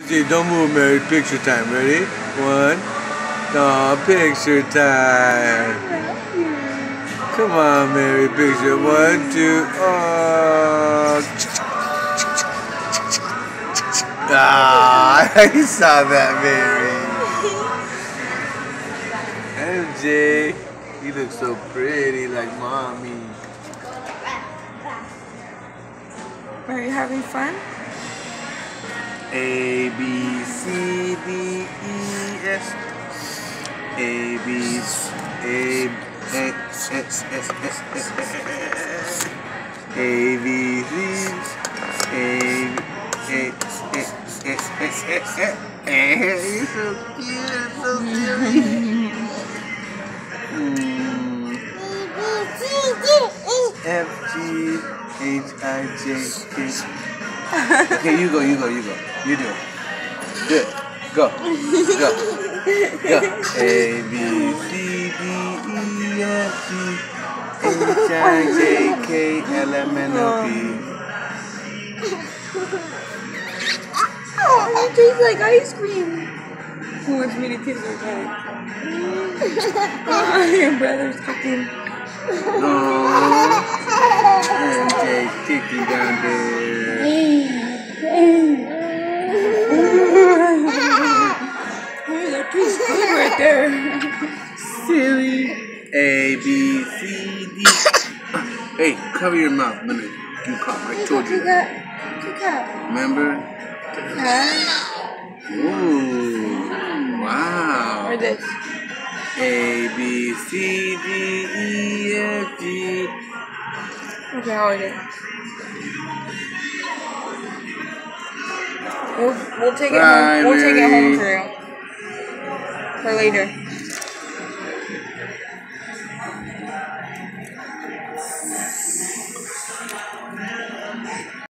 MJ, don't move, Mary. Picture time. Ready? One. No, picture time. Come on, Mary. Picture. 1, 2. Oh. Ah, I saw that, Mary. MJ, you look so pretty like mommy. Are you having fun? A, B, C, D, E, S. A, B, A, A, A, B, C, you're so cute, so silly. F, G, H, I, J, K. Okay, you go. You do it. Do it. Go. A, B, C, D, E, F, G, H, I, J, K, L, M, N, O, P. Oh, it tastes like ice cream. Who wants me to kiss her back? Oh, your brother's cooking. No. MJ, kick you down there. That tastes good right there. Silly. A, B, C, D. Hey, cover your mouth. Let me do cough. I told you that. Remember? Ooh. Wow. Or this. A, B, C, D, E, F, G. Okay, I'll eat it. We'll take it home. We'll take it home for you. For later.